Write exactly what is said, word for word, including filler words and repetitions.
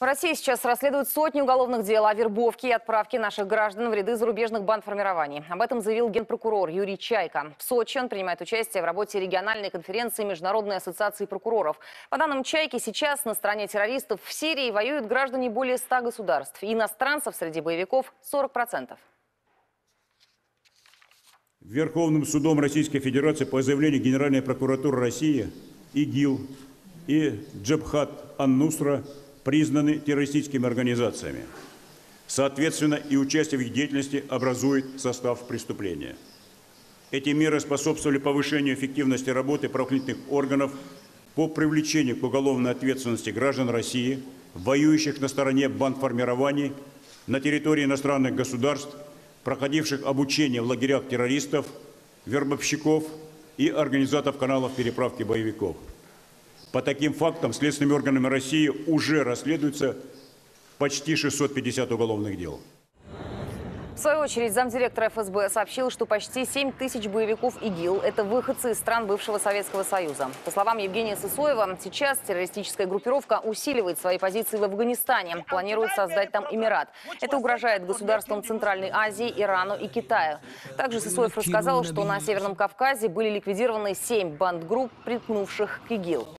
В России сейчас расследуют сотни уголовных дел о вербовке и отправке наших граждан в ряды зарубежных бандформирований. Об этом заявил генпрокурор Юрий Чайка. В Сочи он принимает участие в работе региональной конференции Международной ассоциации прокуроров. По данным Чайки, сейчас на стороне террористов в Сирии воюют граждане более ста государств. И иностранцев среди боевиков сорок процентов. Верховным судом Российской Федерации по заявлению Генеральной прокуратуры России ИГИЛ и Джабхат ан-Нусра признаны террористическими организациями. Соответственно, и участие в их деятельности образует состав преступления. Эти меры способствовали повышению эффективности работы правоохранительных органов по привлечению к уголовной ответственности граждан России, воюющих на стороне бандформирований на территории иностранных государств, проходивших обучение в лагерях террористов, вербовщиков и организаторов каналов переправки боевиков. По таким фактам следственными органами России уже расследуется почти шестьсот пятьдесят уголовных дел. В свою очередь, замдиректора эф эс бэ сообщил, что почти семь тысяч боевиков ИГИЛ – это выходцы из стран бывшего Советского Союза. По словам Евгения Сысоева, сейчас террористическая группировка усиливает свои позиции в Афганистане, планирует создать там Эмират. Это угрожает государствам Центральной Азии, Ирану и Китаю. Также Сысоев рассказал, что на Северном Кавказе были ликвидированы семь бандгрупп, примкнувших к ИГИЛ.